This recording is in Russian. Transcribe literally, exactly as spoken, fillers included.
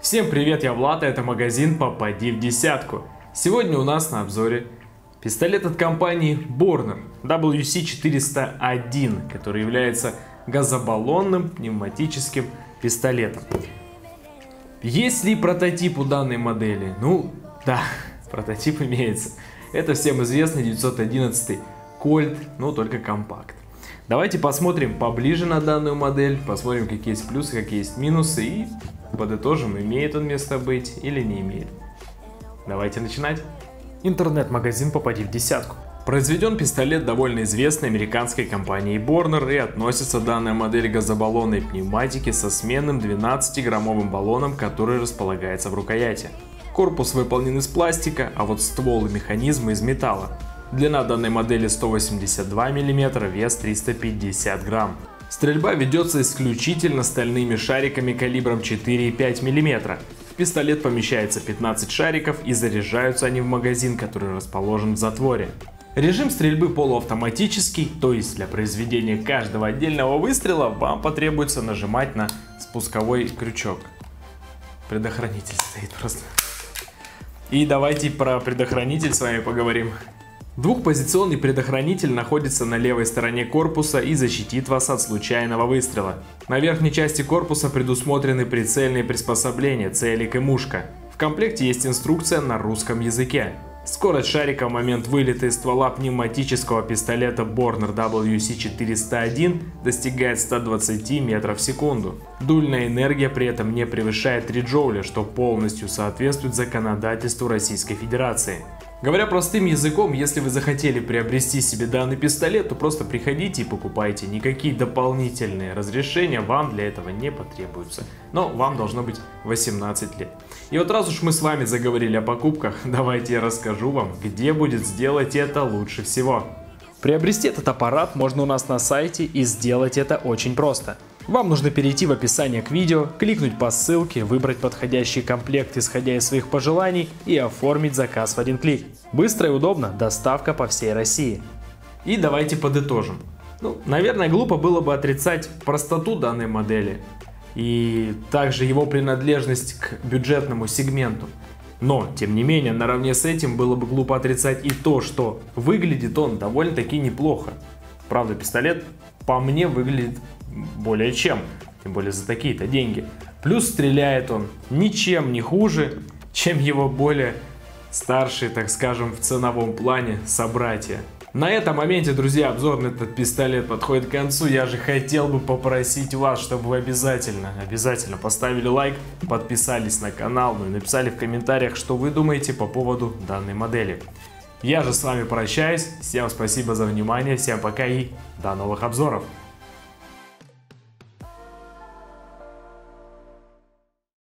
Всем привет, я Влад, а это магазин «Попади в десятку». Сегодня у нас на обзоре пистолет от компании Borner дабл ю си четыреста один, который является газобаллонным пневматическим пистолетом. Есть ли прототип у данной модели? Ну, да, прототип имеется. Это всем известный девятьсот одиннадцатый Colt, но только компакт. Давайте посмотрим поближе на данную модель, посмотрим, какие есть плюсы, какие есть минусы и подытожим, имеет он место быть или не имеет. Давайте начинать. Интернет-магазин «Попади в десятку». Произведен пистолет довольно известной американской компанией Borner, и относится данная модель к газобаллонной пневматике со сменным двенадцатиграммовым баллоном, который располагается в рукояти. Корпус выполнен из пластика, а вот ствол и механизмы из металла. Длина данной модели сто восемьдесят два миллиметра, вес триста пятьдесят грамм. Стрельба ведется исключительно стальными шариками калибром четыре и пять миллиметра. В пистолет помещается пятнадцать шариков, и заряжаются они в магазин, который расположен в затворе. Режим стрельбы полуавтоматический, то есть для произведения каждого отдельного выстрела вам потребуется нажимать на спусковой крючок. Предохранитель стоит просто. И давайте про предохранитель с вами поговорим. Двухпозиционный предохранитель находится на левой стороне корпуса и защитит вас от случайного выстрела. На верхней части корпуса предусмотрены прицельные приспособления, целик и мушка. В комплекте есть инструкция на русском языке. Скорость шарика в момент вылета из ствола пневматического пистолета Borner дабл ю си четыреста один достигает ста двадцати метров в секунду. Дульная энергия при этом не превышает три джоуля, что полностью соответствует законодательству Российской Федерации. Говоря простым языком, если вы захотели приобрести себе данный пистолет, то просто приходите и покупайте. Никакие дополнительные разрешения вам для этого не потребуются. Но вам должно быть восемнадцать лет. И вот раз уж мы с вами заговорили о покупках, давайте я расскажу вам, где будет сделать это лучше всего. Приобрести этот аппарат можно у нас на сайте, и сделать это очень просто. Вам нужно перейти в описание к видео, кликнуть по ссылке, выбрать подходящий комплект, исходя из своих пожеланий, и оформить заказ в один клик. Быстро и удобно, доставка по всей России. И давайте подытожим. Ну, наверное, глупо было бы отрицать простоту данной модели и также его принадлежность к бюджетному сегменту. Но, тем не менее, наравне с этим было бы глупо отрицать и то, что выглядит он довольно-таки неплохо. Правда, пистолет по мне выглядит более чем, тем более за такие-то деньги. Плюс стреляет он ничем не хуже, чем его более старшие, так скажем, в ценовом плане собратья. На этом моменте, друзья, обзор на этот пистолет подходит к концу. Я же хотел бы попросить вас, чтобы вы обязательно, обязательно поставили лайк, подписались на канал, ну и написали в комментариях, что вы думаете по поводу данной модели. Я же с вами прощаюсь, всем спасибо за внимание, всем пока и до новых обзоров.